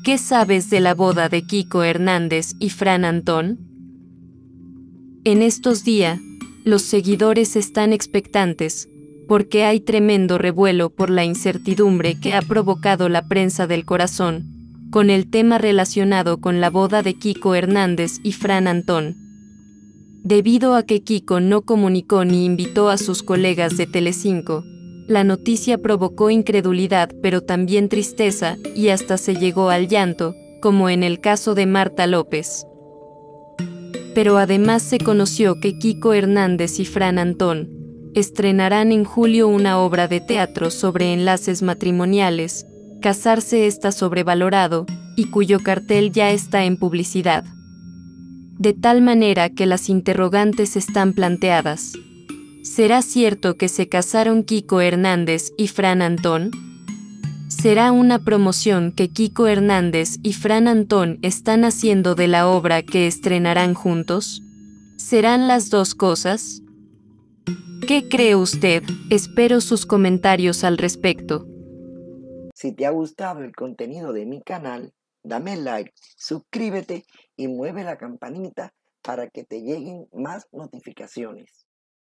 ¿Qué sabes de la boda de Kiko Hernández y Fran Antón? En estos días, los seguidores están expectantes, porque hay tremendo revuelo por la incertidumbre que ha provocado la prensa del corazón, con el tema relacionado con la boda de Kiko Hernández y Fran Antón. Debido a que Kiko no comunicó ni invitó a sus colegas de Telecinco, la noticia provocó incredulidad pero también tristeza y hasta se llegó al llanto, como en el caso de Marta López. Pero además se conoció que Kiko Hernández y Fran Antón estrenarán en julio una obra de teatro sobre enlaces matrimoniales, Casarse está sobrevalorado, y cuyo cartel ya está en publicidad. De tal manera que las interrogantes están planteadas. ¿Será cierto que se casaron Kiko Hernández y Fran Antón? ¿Será una promoción que Kiko Hernández y Fran Antón están haciendo de la obra que estrenarán juntos? ¿Serán las dos cosas? ¿Qué cree usted? Espero sus comentarios al respecto. Si te ha gustado el contenido de mi canal, dame like, suscríbete y mueve la campanita para que te lleguen más notificaciones.